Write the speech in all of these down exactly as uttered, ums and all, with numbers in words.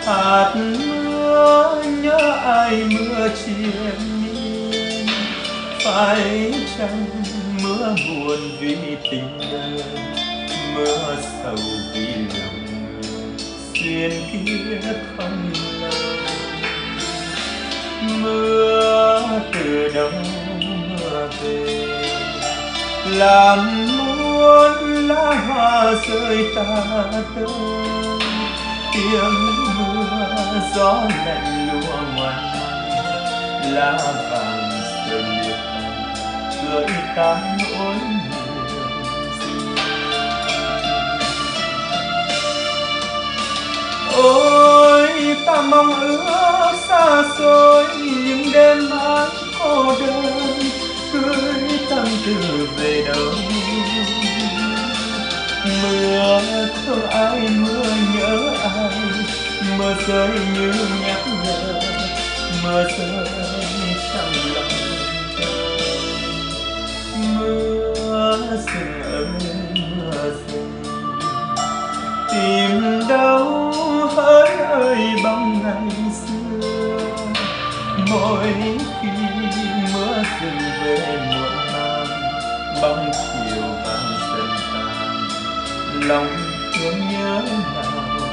hạt mưa nhớ ai mưa triền miên, phải chăng mưa buồn vì tình đời, mưa sầu vì lòng người xuyên kia không lâu. Mưa từ đâu mưa về, làm muôn lá hoa rơi tả tơi. Tiếng mưa gió lạnh lùa ngoài mây, lá vàng rơi liệt gợi ta nỗi niềm riêng. Ôi ta mong ước xa xôi những đêm mãi cô đơn, cưới tâm tư về đâu. Mưa thương ai mưa nhớ ai, mưa rơi như nhắc nhở, mưa rơi trong lòng tôi. Mưa rừng ơi mưa rừng, tìm đâu hỡi ơi bóng ngày xưa. Mỗi khi mưa rừng về muộn màng, bóng chiều vàng dần tàn, lòng thương nhớ nào.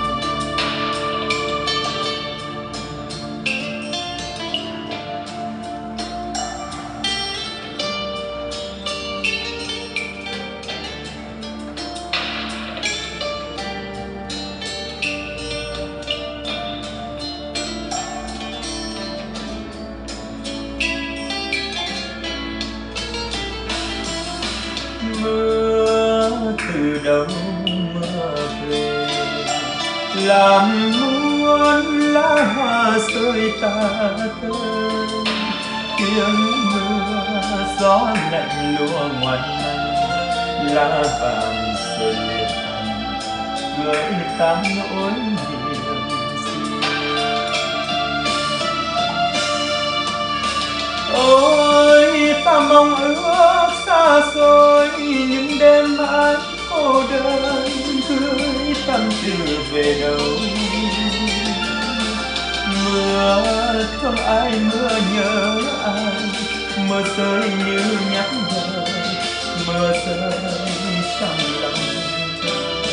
Đâu mưa về, làm muôn lá hoa rơi tả tơi. Tiếng mưa gió lạnh lùa ngoài mây, lá vàng rơi liệt thành gợi ta nỗi niềm riêng. Ôi ta mong ước xa xôi những đêm mãi cô đơn, cưới tâm tư về đâu. Mưa thương ai mưa nhớ ai, mưa rơi như nhắc nhở, mưa rơi trong lòng tôi.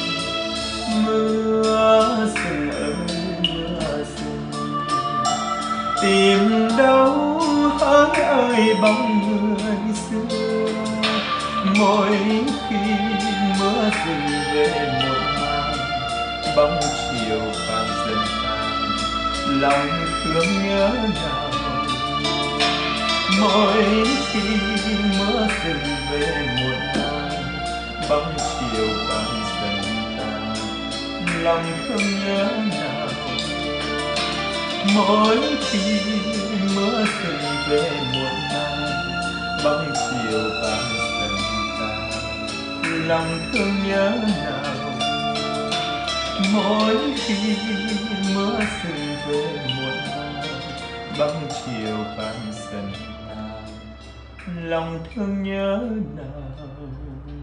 Mưa rừng ơi mưa rừng, tìm đâu hỡi ơi bóng người xưa. Mỗi khi mưa rừng về muộn màng, bóng chiều vàng dần tàn, lòng thương nhớ nào. Mỗi khi mưa rừng về muộn màng, bóng chiều vàng dần tàn, lòng thương nhớ nào. Mỗi khi mưa rừng về muộn màng, bóng chiều vàng dần tàn, lòng thương nhớ nào. Mỗi khi mưa rừng về muộn màng, bóng chiều vàng dần tàn, lòng thương nhớ nào.